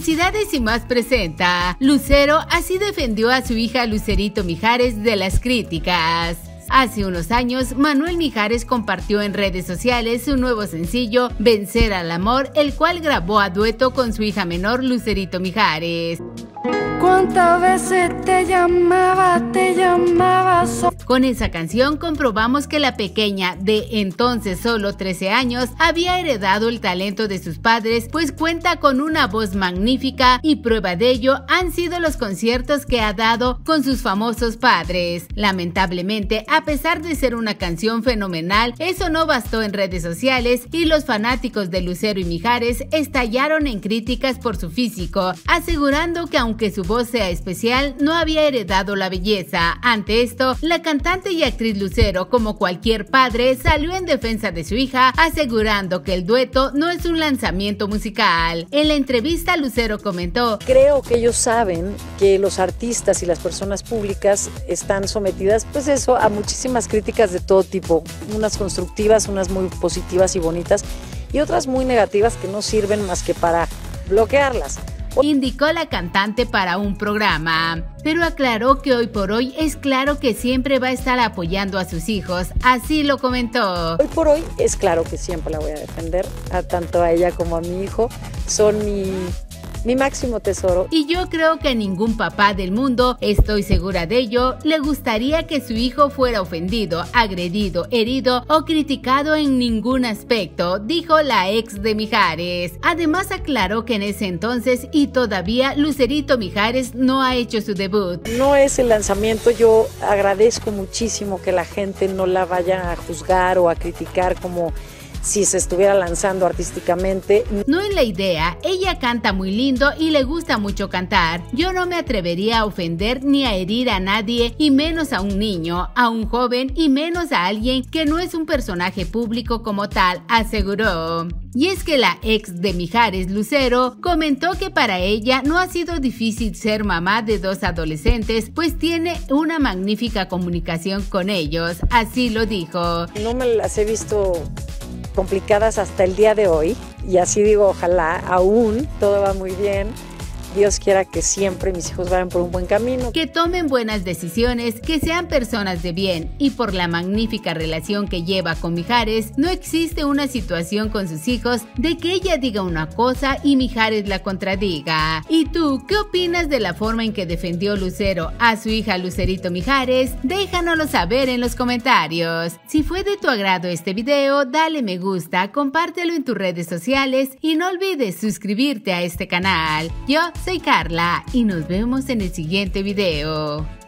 Curiosidades y más presenta. Lucero así defendió a su hija Lucerito Mijares de las críticas. Hace unos años, Manuel Mijares compartió en redes sociales su nuevo sencillo Vencer al Amor, el cual grabó a dueto con su hija menor Lucerito Mijares. ¿Cuántas veces te llamaba? Con esa canción comprobamos que la pequeña, de entonces solo 13 años, había heredado el talento de sus padres, pues cuenta con una voz magnífica y prueba de ello han sido los conciertos que ha dado con sus famosos padres. Lamentablemente, a pesar de ser una canción fenomenal, eso no bastó en redes sociales y los fanáticos de Lucero y Mijares estallaron en críticas por su físico, asegurando que aunque su voz sea especial, no había heredado la belleza. Ante esto, la cantante y actriz Lucero, como cualquier padre, salió en defensa de su hija, asegurando que el dueto no es un lanzamiento musical. En la entrevista, Lucero comentó: creo que ellos saben que los artistas y las personas públicas están sometidas, pues eso, a muchísimas críticas de todo tipo, unas constructivas, unas muy positivas y bonitas, y otras muy negativas que no sirven más que para bloquearlas, indicó la cantante para un programa, pero aclaró que hoy por hoy es claro que siempre va a estar apoyando a sus hijos, así lo comentó. Hoy por hoy es claro que siempre la voy a defender, tanto a ella como a mi hijo, son mi máximo tesoro. Y yo creo que a ningún papá del mundo, estoy segura de ello, le gustaría que su hijo fuera ofendido, agredido, herido o criticado en ningún aspecto, dijo la ex de Mijares. Además aclaró que en ese entonces y todavía Lucerito Mijares no ha hecho su debut. No es el lanzamiento, yo agradezco muchísimo que la gente no la vaya a juzgar o a criticar como si se estuviera lanzando artísticamente. No es la idea, ella canta muy lindo y le gusta mucho cantar. Yo no me atrevería a ofender ni a herir a nadie, y menos a un niño, a un joven y menos a alguien que no es un personaje público como tal, aseguró. Y es que la ex de Mijares, Lucero, comentó que para ella no ha sido difícil ser mamá de dos adolescentes, pues tiene una magnífica comunicación con ellos, así lo dijo. No me las he visto complicadas hasta el día de hoy, y así digo, ojalá aún todo va muy bien. Dios quiera que siempre mis hijos vayan por un buen camino. Que tomen buenas decisiones, que sean personas de bien, y por la magnífica relación que lleva con Mijares, no existe una situación con sus hijos de que ella diga una cosa y Mijares la contradiga. ¿Y tú qué opinas de la forma en que defendió Lucero a su hija Lucerito Mijares? Déjanoslo saber en los comentarios. Si fue de tu agrado este video, dale me gusta, compártelo en tus redes sociales y no olvides suscribirte a este canal. Yo soy Carla y nos vemos en el siguiente video.